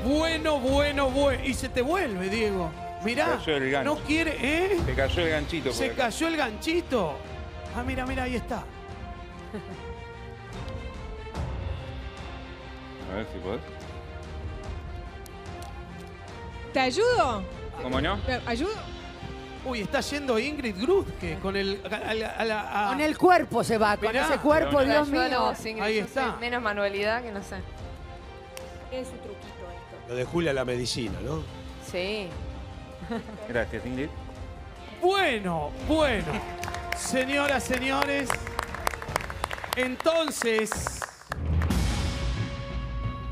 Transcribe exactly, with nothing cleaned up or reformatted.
Bueno, bueno, bueno. Y se te vuelve, Diego. Mirá, Se cayó el gancho. no quiere, ¿eh? Se cayó el ganchito. por Se acá. cayó el ganchito. Ah, mira, mira, ahí está. A ver si podés. ¿Te ayudo? ¿Cómo no? ¿Te ayudo? Uy, está yendo Ingrid Grutke con el... a la- a la- a- Con el cuerpo se va, con Mirá. ese cuerpo, Pero Dios Ayuda, mío. no, sí, Ahí yo está. sé, menos manualidad que no sé. Es un truquito esto. Lo de Julia la medicina, ¿no? Sí. Gracias, Ingrid. Bueno, bueno. Señoras, señores. Entonces...